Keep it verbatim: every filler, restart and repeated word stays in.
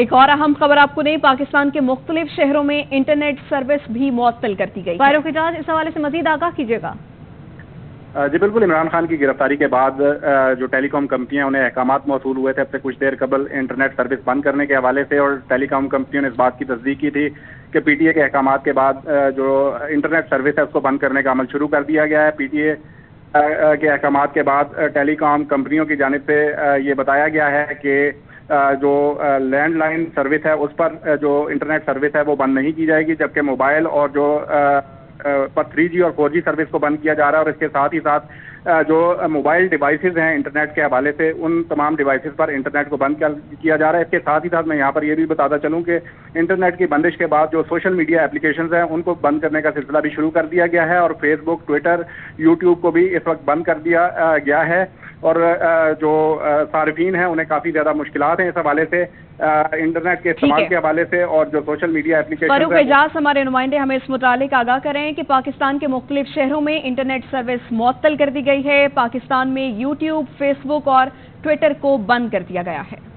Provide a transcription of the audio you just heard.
ایک اور اہم خبر آپ کو دیں، پاکستان کے مختلف شہروں میں انٹرنیٹ سروس بھی معطل کر دی گئی۔ فاروق اعجاز، اس حوالے سے مزید آگاہ کیجیے گا۔ جی بالکل، عمران خان کی گرفتاری کے بعد جو ٹیلی کام کمپنیاں انہیں احکامات موصول ہوئے تھے اب سے کچھ دیر قبل انٹرنیٹ سروس بند کرنے کے حوالے سے، اور ٹیلی کام کمپنیوں نے اس بات کی تصدیق کی تھی کہ پی ٹی اے کے احکامات کے بعد جو انٹرنیٹ سروس ہے اس کو بند کرنے کا عمل شروع کر دیا گیا ہے۔ پی ٹی اے کے احکامات کے بعد ٹیلی کام کمپنیوں کی جانب سے یہ بتایا گیا ہے کہ جو لینڈ لائن سروس ہے اس پر جو انٹرنیٹ سروس ہے وہ بند نہیں کی جائے گی، جبکہ موبائل اور جو پر تھری جی اور فور جی سروس کو بند کیا جا رہا ہے، اور اس کے ساتھ ہی ساتھ جو موبائل ڈیوائسز ہیں انٹرنیٹ کے حوالے سے ان تمام ڈیوائسز پر انٹرنیٹ کو بند کیا جا رہا ہے۔ اس کے ساتھ ہی ساتھ میں یہاں پر یہ بھی بتاتا چلوں کہ انٹرنیٹ کی بندش کے بعد جو سوشل میڈیا اپلیکیشنز ہیں ان کو بند کرنے کا سلسلہ بھی شروع کر دیا گیا ہے، اور فیس بک، ٹویٹر، یوٹیوب کو بھی اس وقت بند کر دیا گیا ہے، اور جو صارفین ہیں انہیں کافی زیادہ مشکلات ہیں اس حوالے سے انٹرنیٹ کے استعمال کے حوالے سے، اور جو social media application. Farooq Ejaz ہمارے نمائندے ہمیں اس متعلق آگاہ کریں کہ پاکستان کے مختلف شہروں میں انٹرنیٹ سروس معطل کر دی گئی ہے۔ پاکستان میں یوٹیوب، فیس بک اور ٹویٹر کو بند کر دیا گیا ہے۔